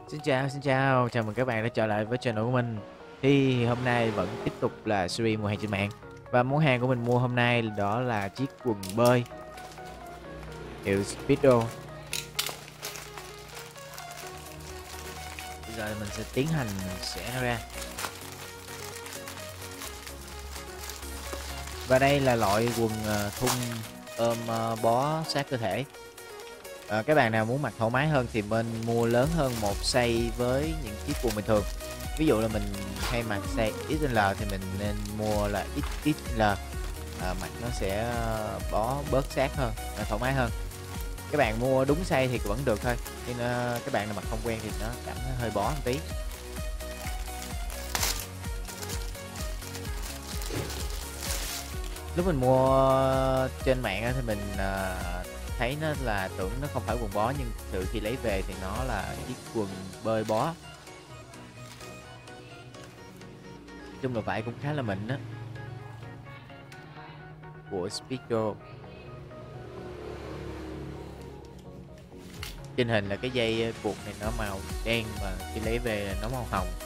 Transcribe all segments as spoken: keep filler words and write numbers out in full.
Xin chào, xin chào, chào mừng các bạn đã trở lại với channel của mình. Thì hôm nay vẫn tiếp tục là series mua hàng trên mạng. Và món hàng của mình mua hôm nay đó là chiếc quần bơi hiệu Speedo. Bây giờ mình sẽ tiến hành xẻ nó ra. Và đây là loại quần uh, thun ôm uh, bó sát cơ thể. À, các bạn nào muốn mặc thoải mái hơn thì mình mua lớn hơn một size với những chiếc quần bình thường. Ví dụ là mình hay mặc size ích lờ thì mình nên mua là ích ích lờ, à, mặc nó sẽ bó bớt sát hơn, thoải mái hơn. Các bạn mua đúng size thì vẫn được thôi, nhưng uh, các bạn nào mặc không quen thì nó cảm thấy hơi bó một tí. Lúc mình mua trên mạng thì mình uh, thấy nó là tưởng nó không phải quần bó, nhưng thực sự khi lấy về thì nó là chiếc quần bơi bó. Nói chung là vải cũng khá là mịn á, của Speedo. Trên hình là cái dây buộc này nó màu đen và khi lấy về là nó màu hồng.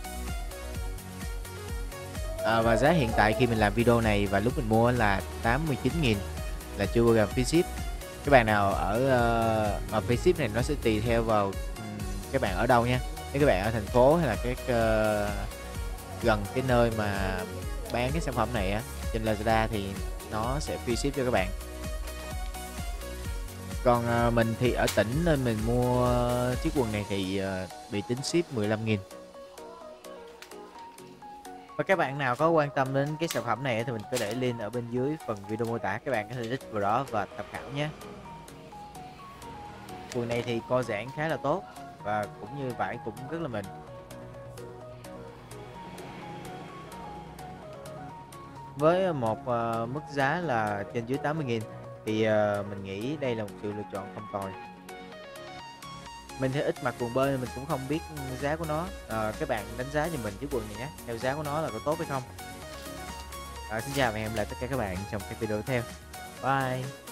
À, và giá hiện tại khi mình làm video này và lúc mình mua là tám mươi chín nghìn, là chưa bao gồm phí ship. Các bạn nào ở uh, mà phí ship này nó sẽ tùy theo vào um, các bạn ở đâu nha. Nếu các bạn ở thành phố hay là các uh, gần cái nơi mà bán cái sản phẩm này á, trên Lazada thì nó sẽ free ship cho các bạn. Còn uh, mình thì ở tỉnh nên mình mua chiếc quần này thì uh, bị tính ship mười lăm nghìn. Và các bạn nào có quan tâm đến cái sản phẩm này thì mình có để link ở bên dưới phần video mô tả, các bạn có thể click vào đó và tham khảo nhé. Quần này thì co giãn khá là tốt và cũng như vải cũng rất là mịn. Với một uh, mức giá là trên dưới tám mươi nghìn thì uh, mình nghĩ đây là một sự lựa chọn không tồi. Mình thì ít mặc quần bơi nên mình cũng không biết giá của nó. À, các bạn đánh giá cho mình chiếc quần này nhé, theo giá của nó là có tốt hay không. À, xin chào và hẹn gặp lại tất cả các bạn trong các video tiếp theo. Bye.